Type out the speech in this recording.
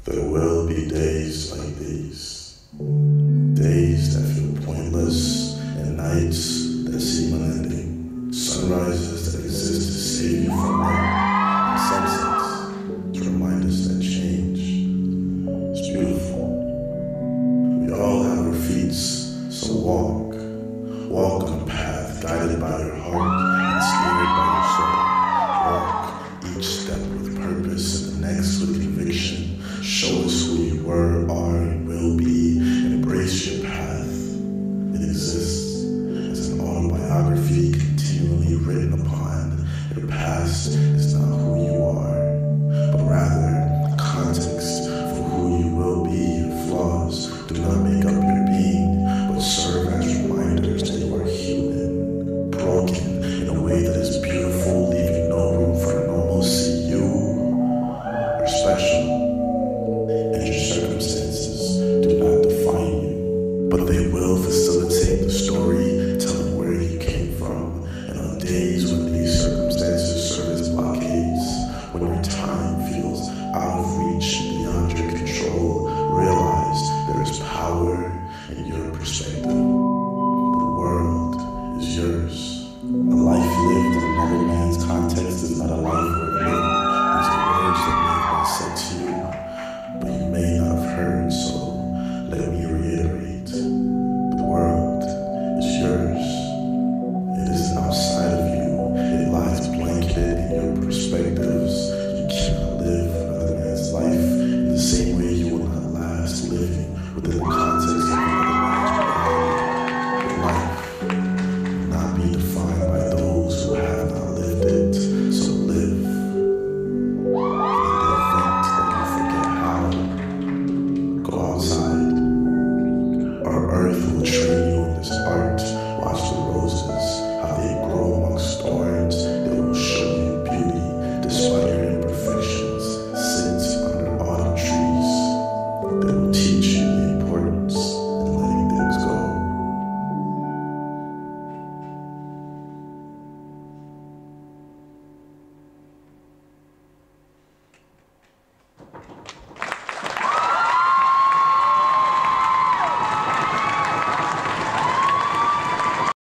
There will be days like these. Days that feel pointless and nights that seem unending. Sunrises that exist to save you from light. And sunsets to remind us that change is beautiful. We all have our feet, so walk. Walk on a path guided by your heart and steered by your soul. Walk each step with purpose and the next with conviction. Show us who you were, are, and will be. Embrace your path. It exists as an autobiography continually written upon. Your past is